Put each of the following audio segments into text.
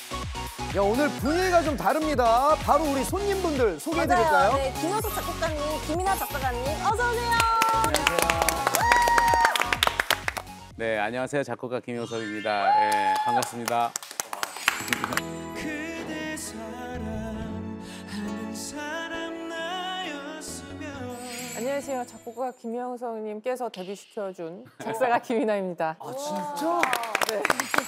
야, 오늘 분위기가 좀 다릅니다. 바로 우리 손님분들 소개해드릴까요? 네, 김효석 작곡가님, 김이나 작가님, 어서 오세요. 네, 안녕하세요. 작곡가 김효석입니다. 예, 반갑습니다. 안녕하세요. 작곡가 김효석님께서 데뷔시켜준 작사가 김이나입니다. 아, 진짜? 네.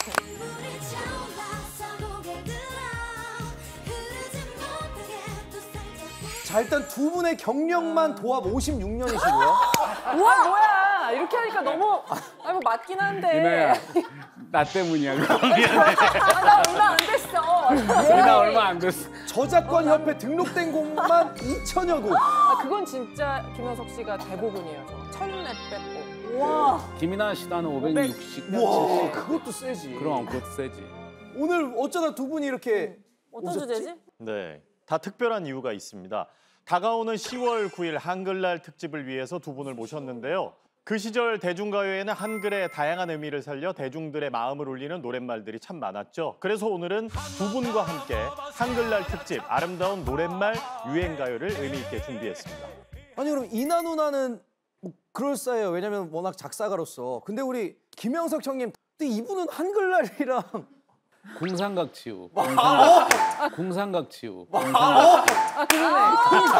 자, 일단 두 분의 경력만 도합 56년이시고요. 뭐야. 이렇게 하니까 너무 뭐 맞긴 한데. 이나야, 나 때문이야. 그럼 미안해. 나 얼마 안 됐어. 이나 얼마 안 됐어. 저작권협회 등록된 곡만 2천여 곡. 그건 진짜 김효석 씨가 대부분이에요. 1,000몇 곡. 와. 김이나 씨도 한 560. 와, 그것도 세지. 그럼 그것도 세지. 오늘 어쩌다 두 분이 이렇게 어떤 오셨지? 주제지? 네, 다 특별한 이유가 있습니다. 다가오는 10월 9일 한글날 특집을 위해서 두 분을 모셨는데요. 그 시절 대중가요에는 한글의 다양한 의미를 살려 대중들의 마음을 울리는 노랫말들이 참 많았죠. 그래서 오늘은 두 분과 함께 한글날 특집 아름다운 노랫말 유행가요를 의미 있게 준비했습니다. 아니, 그럼 이나 누나는 뭐 그럴싸해요. 왜냐면 워낙 작사가로서. 근데 우리 김영석 형님, 근데 이분은 한글날이랑 공상각치유. 공상각치유. 그러네.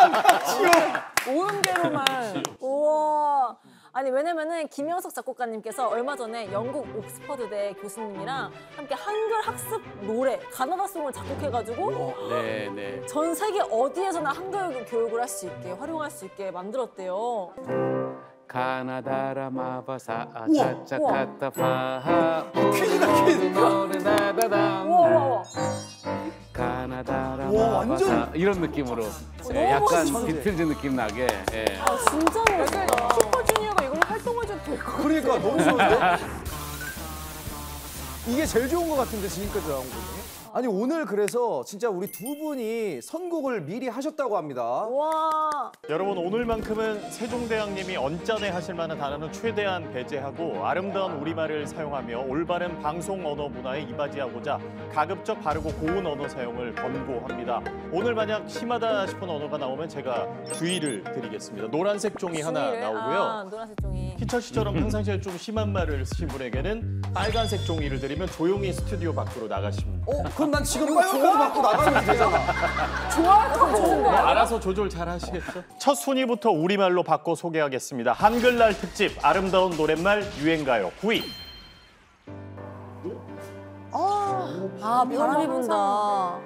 오음계로만. 우와. 아니 왜냐면은 김효석 작곡가님께서 얼마 전에 영국 옥스퍼드대 교수님이랑 함께 한글 학습 노래 가나다송을 작곡해가지고 네, 네. 전 세계 어디에서나 한글 교육을 할 수 있게 활용할 수 있게 만들었대요. 가나다라 마바사 아차차카타 파하 퀸이다, 퀸. 노래다다당 우와. 가나다라 와, 마바사 완전- 이런 느낌으로 예, 약간 천재. 비틀즈 느낌 나게 예. 아 진짜 멋있다. 슈퍼주니어가 이걸로 활동해줘도 될 것 같아. 그러니까 너무 좋은데? 이게 제일 좋은 것 같은데 지금까지 나온 거 중에? 아니, 오늘 그래서 진짜 우리 두 분이 선곡을 미리 하셨다고 합니다. 와. 여러분 오늘만큼은 세종대왕님이 언짢아 하실 만한 단어는 최대한 배제하고 아름다운 우리말을 사용하며 올바른 방송 언어 문화에 이바지하고자 가급적 바르고 고운 언어 사용을 권고합니다. 오늘 만약 심하다 싶은 언어가 나오면 제가 주의를 드리겠습니다. 노란색 종이 하나 종이를? 나오고요. 아, 노란색 종이. 희철 씨처럼 평상시에 좀 심한 말을 쓰신 분에게는 빨간색 종이를 드리면 조용히 스튜디오 밖으로 나가십니다. 그럼 난 지금 빨간까지 받고 나가면 되잖아. 좋아할 것 같은데. 알아서 조절 잘 하시겠죠? 첫 순위부터 우리말로 바꿔 소개하겠습니다. 한글날 특집 아름다운 노랫말 유행가요 9위. 아 바람이 분다.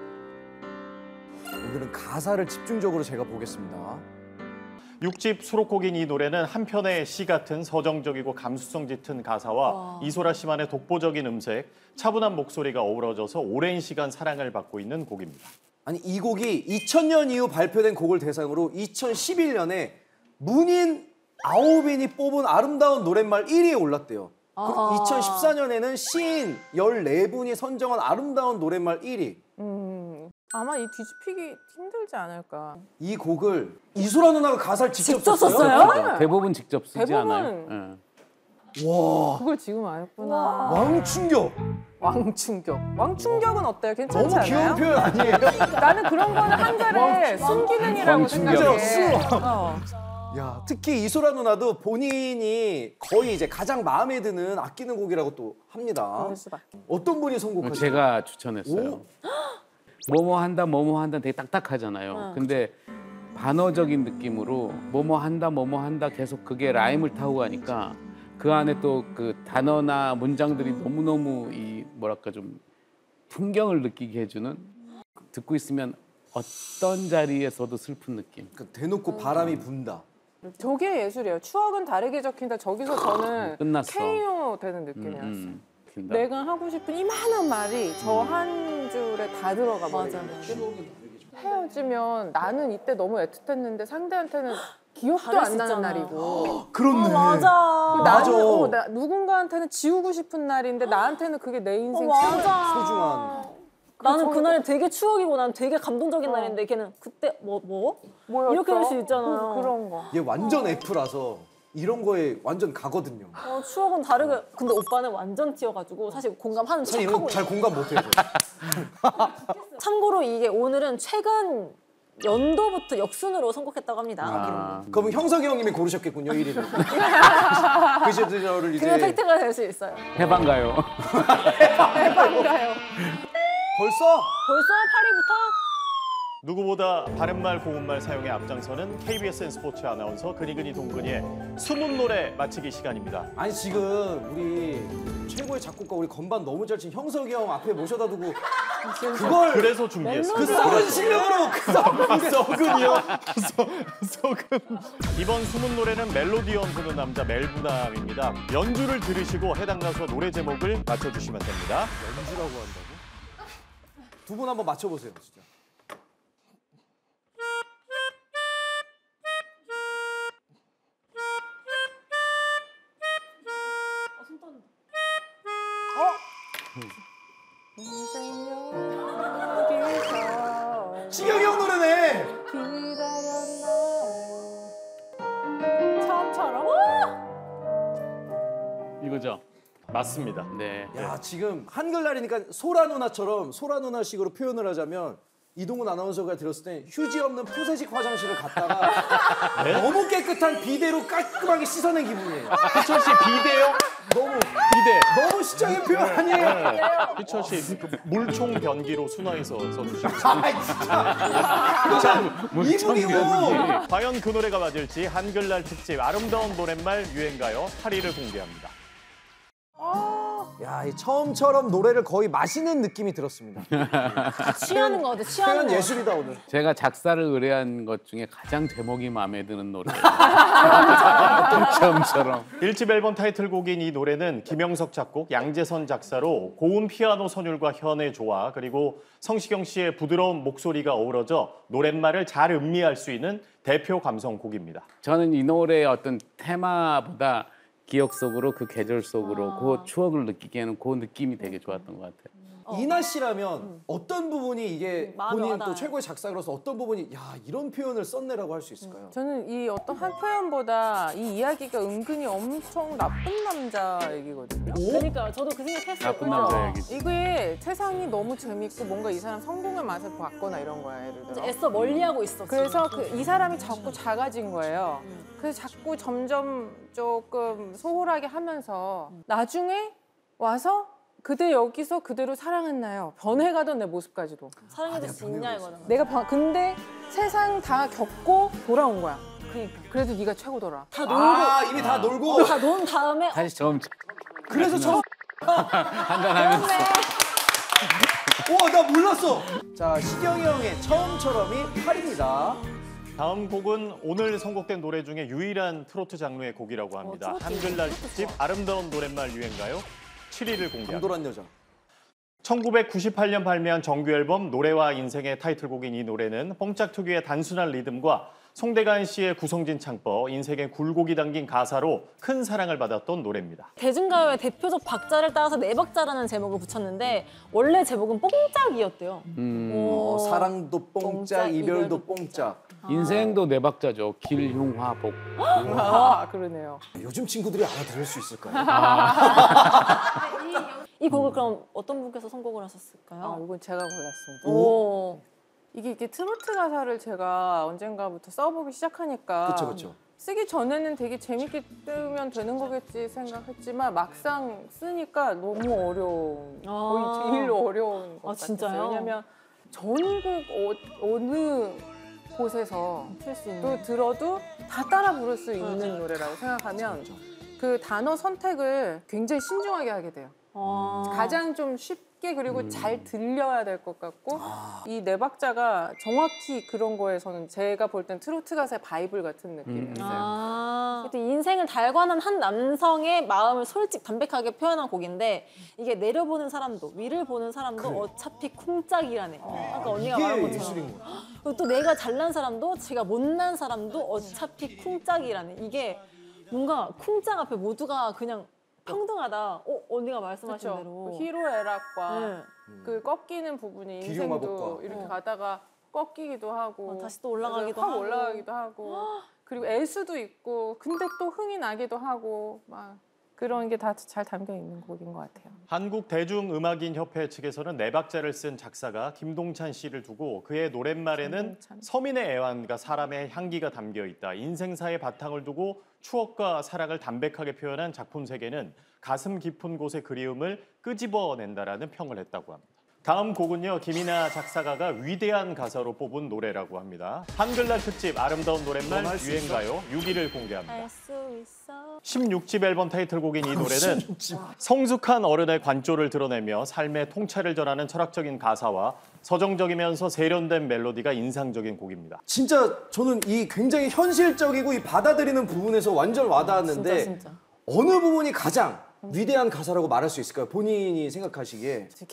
오늘은 가사를 집중적으로 제가 보겠습니다. 6집 수록곡인 이 노래는 한편의 시 같은 서정적이고 감수성 짙은 가사와 이소라 씨만의 독보적인 음색, 차분한 목소리가 어우러져서 오랜 시간 사랑을 받고 있는 곡입니다. 아니, 이 곡이 2000년 이후 발표된 곡을 대상으로 2011년에 문인 9인이 뽑은 아름다운 노랫말 1위에 올랐대요. 그리고 2014년에는 시인 14분이 선정한 아름다운 노랫말 1위. 아마 이 뒤집히기 힘들지 않을까. 이 곡을 이소라 누나가 가사를 직접 직접 썼어요? 썼어요? 대부분 직접 쓰지 대부분. 않아요. 예. 와, 그걸 지금 알았구나. 왕충격. 왕충격. 왕충격은 어때요? 괜찮지 너무 귀여운 않아요? 표현 아니에요? 나는 그런 거는 한글의 순기능이라고 왕충격. 생각해. 그죠? 어. 야, 특히 이소라 누나도 본인이 거의 이제 가장 마음에 드는 아끼는 곡이라고 또 합니다. 그럴 수밖에. 어떤 분이 선곡하셨어요? 제가 추천했어요. 뭐뭐 한다 되게 딱딱하잖아요. 근데 반어적인 느낌으로 뭐뭐 한다 계속 그게 라임을 타고 가니까 그 안에 또 그 단어나 문장들이 너무너무 이 뭐랄까 좀 풍경을 느끼게 해주는, 듣고 있으면 어떤 자리에서도 슬픈 느낌. 그러니까 대놓고 바람이 분다. 저게 예술이에요. 추억은 다르게 적힌다. 저기서 저는 끝났어. KO 되는 느낌이었어요. 긴다. 내가 하고 싶은 이만한 말이 저 한 줄에 다 들어가 버리는 맞아. 느낌? 헤어지면 나는 이때 너무 애틋했는데 상대한테는 기억도 다를 안 수 나는 있잖아. 날이고 그렇네. 맞아. 맞아. 누군가한테는 지우고 싶은 날인데 나한테는 그게 내 인생 최고 맞아. 소중한. 나는 그날이 되게 추억이고 나는 되게 감동적인 날인데 걔는 그때 뭐? 뭐였어? 이렇게 될 수 있잖아요. 그런 거. 얘 완전 F라서 이런 거에 완전 가거든요. 추억은 다르게. 근데 오빠는 완전 튀어가지고 사실 공감하는 사실 이런 척하고 거 잘 공감 못해요. 참고로 이게 오늘은 최근 연도부터 역순으로 선곡했다고 합니다. 아, 그럼 형석이 형님이 고르셨겠군요, 1위를. 그 시절을 이제 그냥 팩트가 될 수 있어요. 해방가요. 벌써 벌써 8위부터? 누구보다 바른말 고운말 사용에 앞장서는 KBSN 스포츠 아나운서 근이근이 동근이의 숨은 노래 맞히기 시간입니다. 아니 지금 우리 최고의 작곡가 우리 건반 너무 잘 친 형석이 형 앞에 모셔다 두고 그걸 그래서 준비했습니다. 그 썩은 실력으로 그 썩은 썩은이요? 썩은. 이번 숨은 노래는 멜로디 연주는 남자 멜부남입니다. 연주를 들으시고 해당 가수와 노래 제목을 맞춰주시면 됩니다. 연주라고 한다고? 두 분 한번 맞춰보세요, 진짜. 시경이 형 노래네. 처음처럼? 이거죠? 맞습니다. 네. 야 지금 한글날이니까 소라 누나처럼 소라 누나식으로 표현을 하자면 이동훈 아나운서가 들었을 때 휴지 없는 푸세식 화장실을 갔다가 너무 깨끗한 비데로 깔끔하게 씻어낸 기분이에요. 희철 씨 비대요? 너무 비대. 너무 시적인 표현 아니에요? 희철 씨 그 물총 변기로 순화해서 써주시면 아 진짜. 이분이고. 과연 그 노래가 맞을지 한글날 특집 아름다운 노랫말 유행가요 8위를 공개합니다. 야, 이 처음처럼 노래를 거의 마시는 느낌이 들었습니다. 취하는 거 같아, 취하는 표현 거. 예술이다 오늘. 제가 작사를 의뢰한 것 중에 가장 제목이 마음에 드는 노래. 처음처럼. 1집 앨범 타이틀곡인 이 노래는 김영석 작곡, 양재선 작사로 고운 피아노 선율과 현의 조화 그리고 성시경 씨의 부드러운 목소리가 어우러져 노랫말을 잘 음미할 수 있는 대표 감성곡입니다. 저는 이 노래의 어떤 테마보다 기억 속으로 그 계절 속으로 그 추억을 느끼기에는 그 느낌이 되게 좋았던 것 같아요. 이나 씨라면 어떤 부분이 이게 마음에 본인 와닿아요. 또 최고의 작사가로서 어떤 부분이 야 이런 표현을 썼네라고 할 수 있을까요? 저는 이 어떤 한 표현보다 이 이야기가 은근히 엄청 나쁜 남자 얘기거든요. 그러니까 저도 그 생각했어요. 나쁜 남자 얘기지. 이게 세상이 너무 재밌고 뭔가 이 사람 성공의 맛을 봤거나 이런 거야, 예를 들어. 애써 멀리하고 있어. 그래서 이 사람이 자꾸 작아진 거예요. 그래서 자꾸 점점 조금 소홀하게 하면서 나중에 와서 그대 여기서 그대로 사랑했나요? 변해가던 내 모습까지도. 사랑해줄 수 있냐 이거는. 근데 세상 다 겪고 돌아온 거야. 그러니까. 그래도 네가 최고더라. 다 놀고 아 이미 다 놀고 다 논 다음에 다시 처음 그래서 처음 한잔하면서. 와나 몰랐어. 자 시경이 형의 처음처럼이 8입니다. 다음 곡은 오늘 선곡된 노래 중에 유일한 트로트 장르의 곡이라고 합니다. 트로트. 한글날 특집 아름다운 노랫말 유행가요 7위를 공개합니다. 강돌한 여자. 1998년 발매한 정규 앨범 노래와 인생의 타이틀곡인 이 노래는 뽕짝 특유의 단순한 리듬과 송대관 씨의 구성진 창법, 인생의 굴곡이 담긴 가사로 큰 사랑을 받았던 노래입니다. 대중가요의 대표적 박자를 따라서 네 박자라는 제목을 붙였는데 원래 제목은 뽕짝이었대요. 오. 사랑도 뽕짝, 뽕짝, 이별도 이별도 뽕짝. 인생도 네 박자죠. 길흉화복. 아, 그러네요. 요즘 친구들이 알아들을 수 있을까요? 이 곡을 그럼 어떤 분께서 선곡을 하셨을까요? 아, 이건 제가 골랐습니다. 오. 이게 트로트 가사를 제가 언젠가부터 써보기 시작하니까 그렇죠, 그렇죠. 쓰기 전에는 되게 재밌게 뜨면 되는 거겠지 생각했지만 막상 쓰니까 너무 어려운 거의 제일로 어려운 것 같았어요. 진짜요? 왜냐면 전국 어느 곳에서 풀 수 있는. 또 들어도 다 따라 부를 수 있는 노래라고 생각하면 그 단어 선택을 굉장히 신중하게 하게 돼요. 가장 좀 쉽게 그리고 잘 들려야 될 것 같고 이 네 박자가 정확히 그런 거에서는 제가 볼 땐 트로트 가사의 바이블 같은 느낌이었어요. 인생을 달관한 한 남성의 마음을 담백하게 표현한 곡인데 이게 내려보는 사람도 위를 보는 사람도 어차피 쿵짝이라네. 아까 언니가 말한 이게 것처럼. 예술인 거야. 그리고 또 내가 잘난 사람도 제가 못난 사람도 어차피 쿵짝이라네. 이게 뭔가 쿵짝 앞에 모두가 그냥 평등하다. 언니가 말씀하신 그렇죠. 대로. 그 희로애락과 네. 그 꺾이는 부분이 기륭화복과. 인생도 이렇게 가다가 꺾이기도 하고 다시 또 올라가기도 확 하고. 올라가기도 하고 그리고 애수도 있고 근데 또 흥이 나기도 하고 막 그런 게 다 잘 담겨 있는 곡인 것 같아요. 한국대중음악인협회 측에서는 네 박자를 쓴 작사가 김동찬 씨를 두고 그의 노랫말에는 김동찬. 서민의 애환과 사람의 향기가 담겨 있다. 인생사의 바탕을 두고 추억과 사랑을 담백하게 표현한 작품 세계는 가슴 깊은 곳의 그리움을 끄집어낸다라는 평을 했다고 합니다. 다음 곡은요, 김이나 작사가가 위대한 가사로 뽑은 노래라고 합니다. 한글날 특집 아름다운 노랫말 유행가요 6위를 공개합니다. 할 수 있어. 16집 앨범 타이틀곡인 이 노래는 성숙한 어른의 관조를 드러내며 삶의 통찰을 전하는 철학적인 가사와 서정적이면서 세련된 멜로디가 인상적인 곡입니다. 진짜 저는 이 굉장히 현실적이고 이 받아들이는 부분에서 완전 와닿았는데 진짜. 어느 부분이 가장 위대한 가사라고 말할 수 있을까요? 본인이 생각하시기에. 제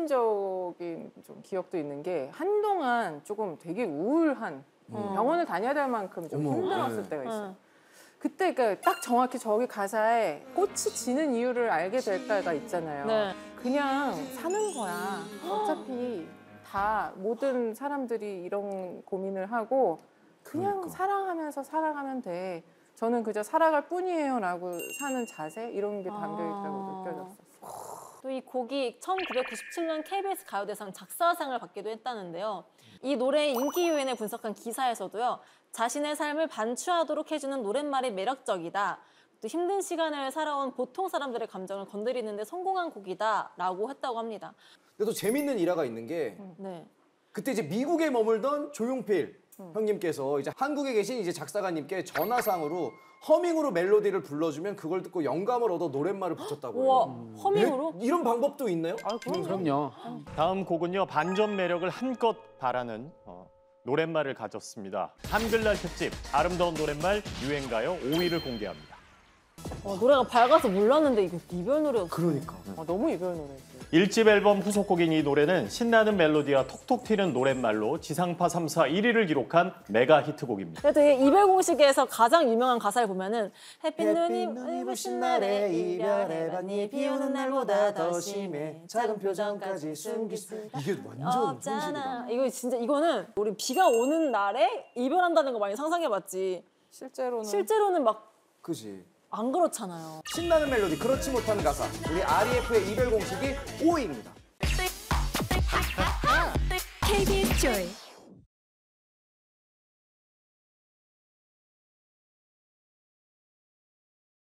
개인적인 좀 기억도 있는 게 한동안 조금 되게 우울한 병원을 다녀야 될 만큼 좀 어머, 힘들었을 네. 때가 있어요. 그때 그러니까 딱 정확히 저기 가사에 꽃이 지는 이유를 알게 될 때가 있잖아요. 네. 그냥 사는 거야. 어차피 다 모든 사람들이 이런 고민을 하고 그냥 그러니까. 사랑하면서 살아가면 돼. 저는 그저 살아갈 뿐이에요라고 사는 자세 이런 게 담겨 있다고 느껴졌었어요. 또 이 곡이 1997년 KBS 가요대상 작사상을 받기도 했다는데요. 이 노래의 인기 요인을 분석한 기사에서도요. 자신의 삶을 반추하도록 해주는 노랫말이 매력적이다. 또 힘든 시간을 살아온 보통 사람들의 감정을 건드리는 데 성공한 곡이다라고 했다고 합니다. 근데 또 재밌는 일화가 있는 게 네. 그때 이제 미국에 머물던 조용필 형님께서 이제 한국에 계신 이제 작사가님께 전화상으로 허밍으로 멜로디를 불러주면 그걸 듣고 영감을 얻어 노랫말을 붙였다고 해요. 우와, 허밍으로? 네? 이런 방법도 있나요? 그럼요. 다음 곡은요, 반전 매력을 한껏 바라는 노랫말을 가졌습니다. 한글날 특집 아름다운 노랫말 유행가요 5위를 공개합니다. 노래가 밝아서 몰랐는데 이거 이별 노래였어. 그러니까. 너무 이별 노래지. 1집 앨범 후속곡인 이 노래는 신나는 멜로디와 톡톡 튀는 노랫말로 지상파 3사 1위를 기록한 메가 히트곡입니다. 그래도 이 이별 공식에서 가장 유명한 가사를 보면은 햇빛 눈이 눈이 부신 날에 이별해봤니 비 오는 날보다 더 심해 작은 표정까지 숨길 수 이게 완전 현실이다. 없잖아. 이거 진짜 이거는 우리 비가 오는 날에 이별한다는 거 많이 상상해봤지. 실제로는 막 안 그지. 그렇잖아요. 신나는 멜로디 그렇지 못한 가사 우리 REF의 이별 공식이 5위입니다. KBS Joy